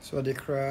สวัสดีครับ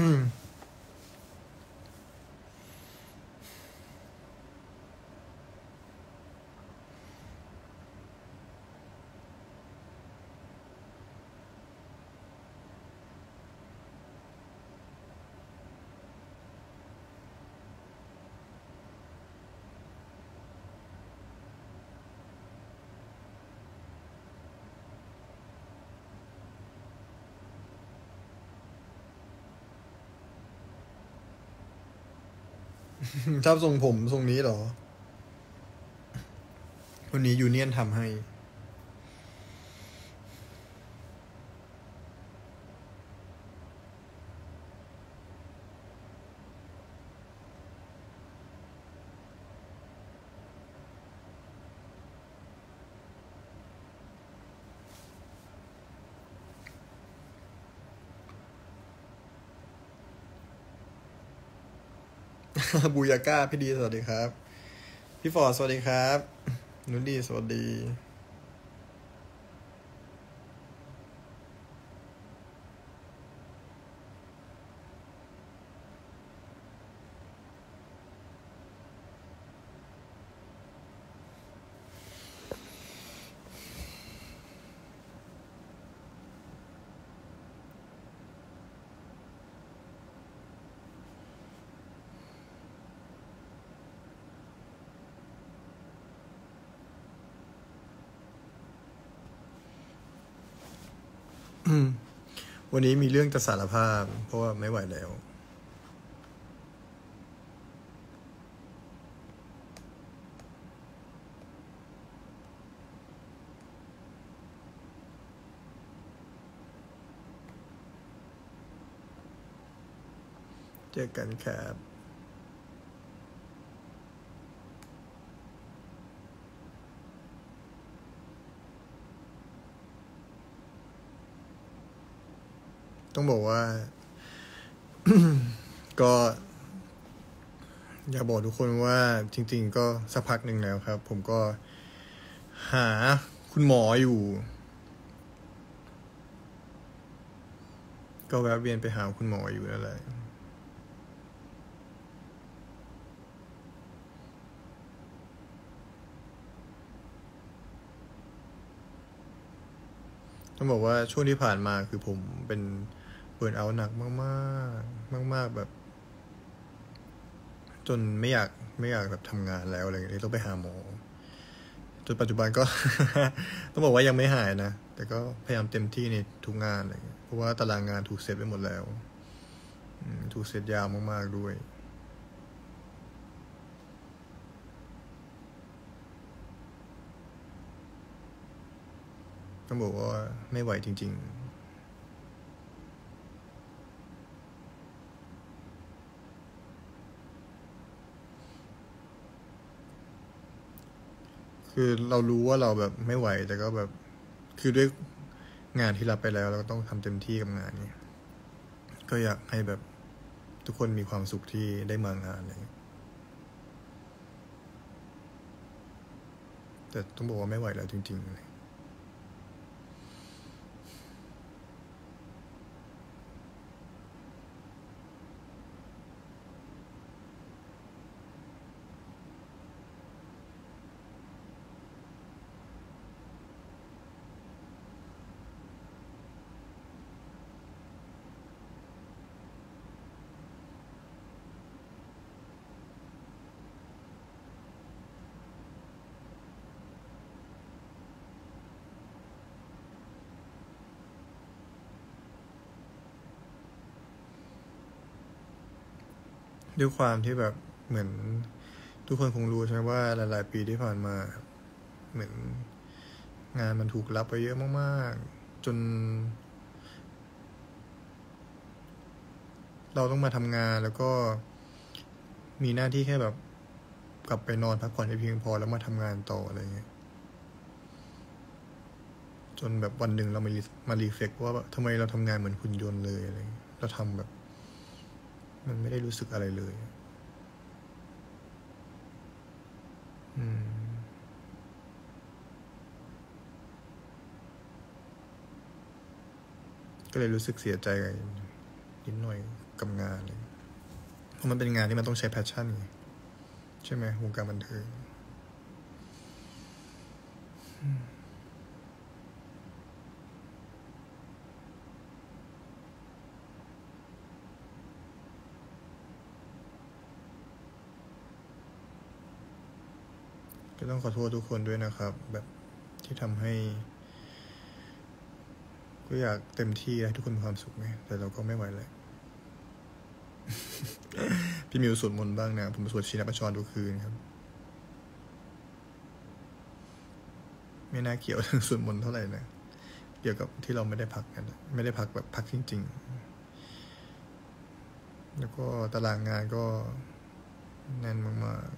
ชอบทรงผมทรงนี้เหรอ วันนี้ยูเนียนทำให้ บูยาก้าพี่ดีสวัสดีครับ พี่ฟอร์ดสวัสดีครับ นุชดีสวัสดี วันนี้มีเรื่องจะสารภาพ เพราะว่าไม่ไหวแล้ว เจอกันครับ ต้องบอกว่า ก็อยากบอกทุกคนว่าจริงๆก็สักพักหนึ่งแล้วครับ ผมก็หาคุณหมออยู่ ก็แวะเวียนไปหาคุณหมออยู่นั่นแหละ ต้องบอกว่าช่วงที่ผ่านมาคือผมเป็นเบิร์นเอาท์หนักมากๆมากๆแบบ จนไม่อยากแบบทำงานแล้วอะไรอย่างเงี้ยต้องไปหาหมอ จนปัจจุบันก็ ต้องบอกว่ายังไม่หายนะ แต่ก็พยายามเต็มที่ในทุกงานอะไรเงี้ยเพราะว่าตารางงานถูกเซตไปหมดแล้วถูกเซตยาวมากๆด้วย ต้องบอกว่าไม่ไหวจริงๆ คือเรารู้ว่าเราแบบไม่ไหว แต่ก็แบบ คือด้วยงานที่รับไปแล้วเราก็ต้องทำเต็มที่กับงานนี้ ก็อยากให้แบบทุกคนมีความสุขที่ได้มางานอะไรเงี้ยแต่ต้องบอกว่าไม่ไหวแล้วจริงๆเลยด้วยความที่แบบเหมือนทุกคนคงรู้ใช่ไหมว่าหลายๆปีที่ผ่านมา เหมือนงานมันถูกรับไปเยอะมากๆจนเราต้องมาทำงานแล้วก็มีหน้าที่แค่แบบกลับไปนอนพักผ่อนให้เพียงพอแล้วมาทำงานต่ออะไรเงี้ยจนแบบวันหนึ่งเรามารีเฟล็กว่าทำไมเราทำงานเหมือนหุ่นยนต์เลยอะไรเงี้ยเราทำแบบมันไม่ได้รู้สึกอะไรเลยก็เลยรู้สึกเสียใจนิดหน่อยกับงานเลยเพราะมันเป็นงานที่มันต้องใช้แพชชั่นไงใช่ไหมวงการบันเทิงก็ต้องขอโทษทุกคนด้วยนะครับแบบที่ทำให้ก็อยากเต็มที่ให้ทุกคนมีความสุขไงแต่เราก็ไม่ไหวเลย พี่มิวสวดมนต์บ้างนะผมสวดชินบัญชรทุกคืนครับไม่น่าเกี่ยวเรื่องสวดมนต์เท่าไหร่นะเกี่ยวกับที่เราไม่ได้พักกันไม่ได้พักแบบพักจริงๆแล้วก็ตารางงานก็แน่นมาก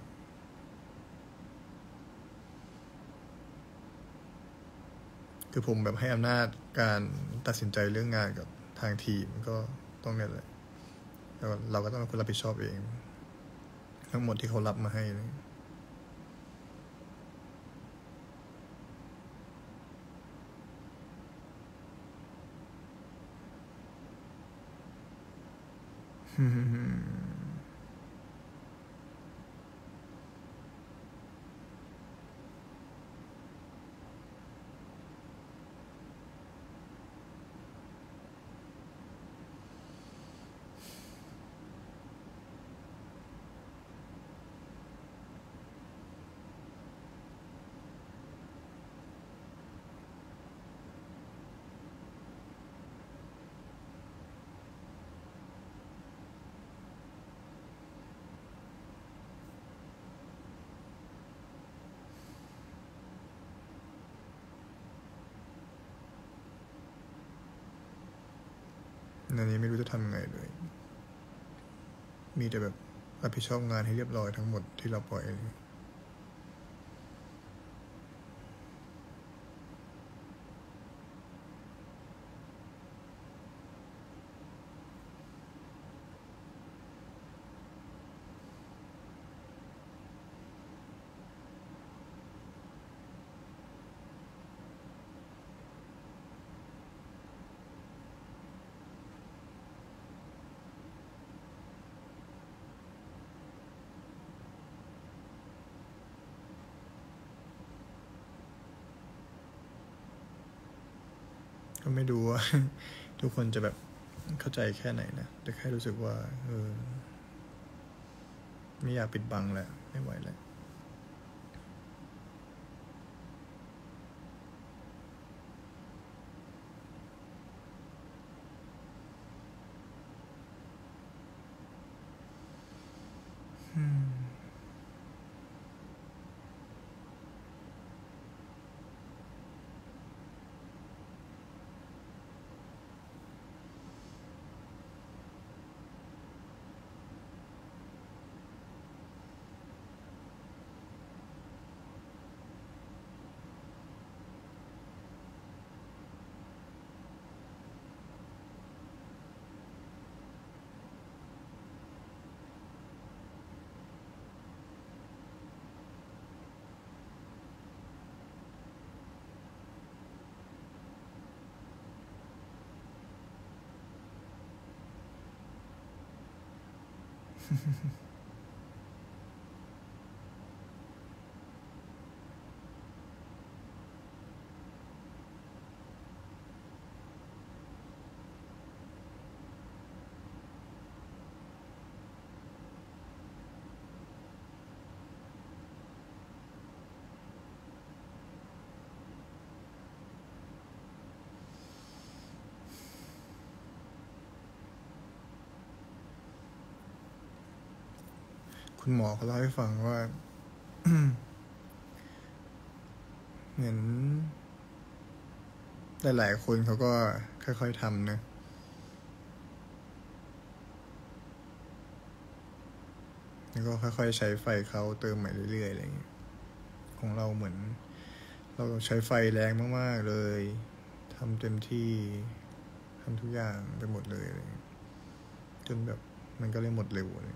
ๆคือผมแบบให้อำนาจการตัดสินใจเรื่องงานกับทางทีมก็ต้องเนี่ยแหละแล้วเราก็ต้องเป็นคนรับผิดชอบเองทั้งหมดที่เขารับมาให้เลยอันนี้ไม่รู้จะทำไงเลยมีแต่แบบรับผิดชอบงานให้เรียบร้อยทั้งหมดที่เราปล่อยก็ไม่ดูว่า ทุกคนจะแบบเข้าใจแค่ไหนนะแต่แค่รู้สึกว่าไม่อยากปิดบังแหละไม่ไหวแล้วคุณหมอเขาเล่าให้ฟังว่า เหมือนหลายๆคนเขาก็ค่อยๆทำนะแล้วก็ค่อยๆใช้ไฟเขาเติมใหม่เรื่อยๆอะไรอย่างเงี้ยของเราเหมือนเราใช้ไฟแรงมากๆเลยทำเต็มที่ทำทุกอย่างไปหมดเลยอะไรอย่างเงี้ยจนแบบมันก็เลยหมดเร็วเลย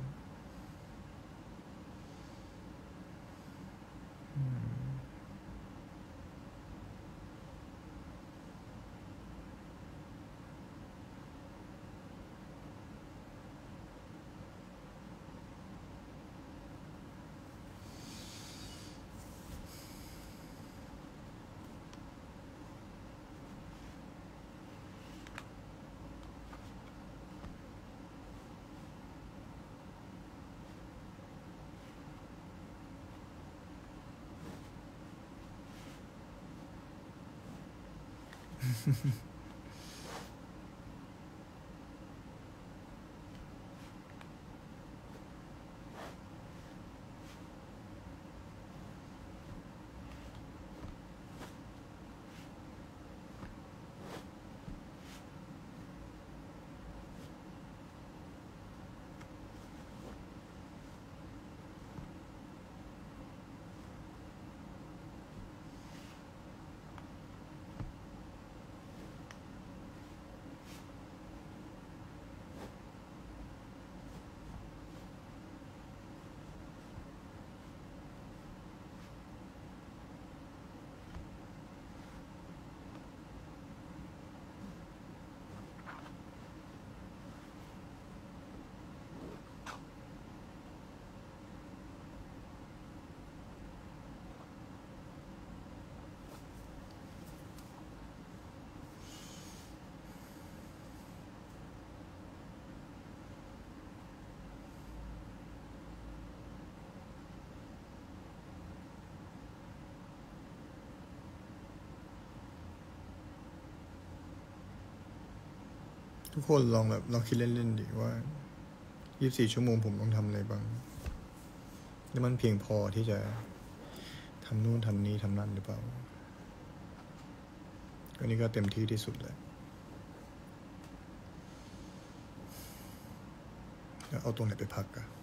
ทุกคนลองคิดเล่นๆดิว่า24 ชั่วโมงผมต้องทำอะไรบ้างแล้วมันเพียงพอที่จะทำนู่นทำนี้ทำนั่นหรือเปล่าอันนี้ก็เต็มที่ที่สุดแล้วเอาตรงไหนไปพักอะ